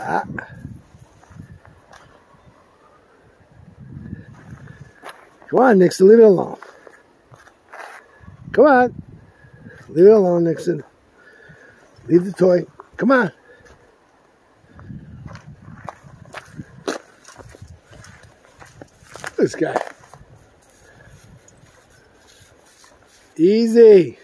Ah. Come on, Nixon, leave it alone. Come on. Leave it alone, Nixon. Leave the toy. Come on. This guy. Easy.